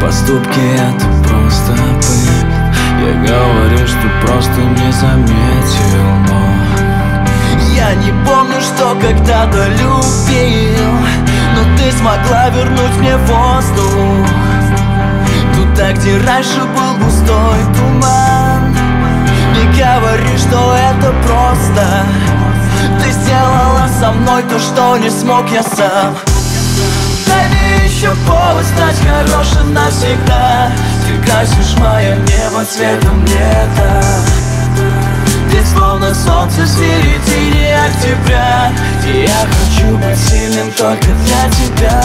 поступки это просто пыль. Я говорю, что просто не заметил, но я не помню, что когда-то любил, но ты смогла вернуть мне воздух туда, где раньше был густой туман. Не говори, что это просто. Ты сделала со мной то, что не смог я сам. Дай мне еще повод стать хорошим навсегда. Ты красишь мое небо цветом лета. Ты словно солнце в середине октября, и я хочу быть сильным только для тебя.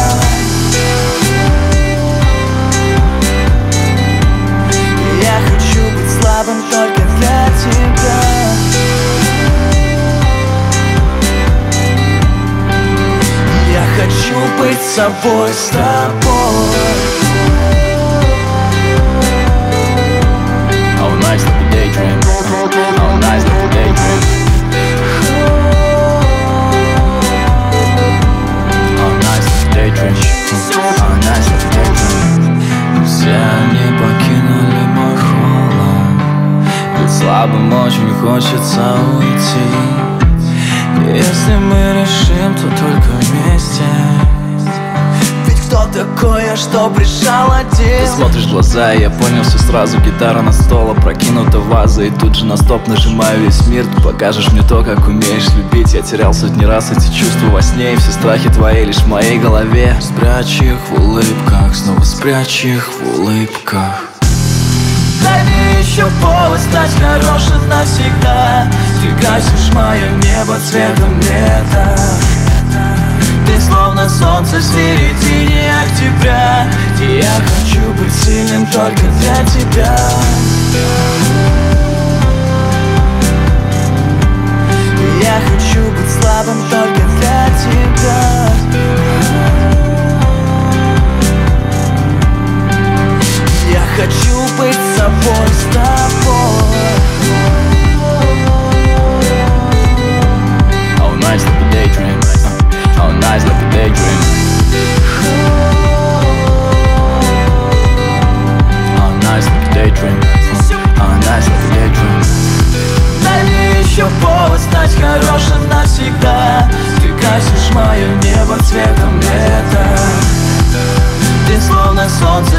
Я хочу быть слабым только для тебя. Я хочу быть собой с тобой. Oh, nice like a daydream. Oh, nice like a daydream. Oh, nice like a daydream. Oh, nice like a daydream. Все они покинули мой холод, ведь слабым очень хочется уйти. Если мы решим, то только вместе. Ведь кто такой я, что пришел один? Ты смотришь в глаза, и я понял все сразу. Гитара на стол, опрокинута ваза, и тут же на стоп нажимаю весь мир. Ты покажешь мне то, как умеешь любить. Я терял сотни раз эти чувства во сне, и все страхи твои лишь в моей голове. Спрячь их в улыбках, снова спрячь их в улыбках. Дай мне еще повод стать хорошим навсегда. Ты красишь мое небо цветом лета. Ты словно солнце в середине октября, и я хочу быть сильным только для тебя. Я хочу быть слабым только для тебя. Я хочу быть собой с тобой. Oh, nice like a daydream. Oh, nice like a daydream. Oh, nice like a daydream. Oh, nice like a daydream. Дай мне еще повод стать хорошим навсегда. Ты красишь мое небо цветом лета. Ты словно солнце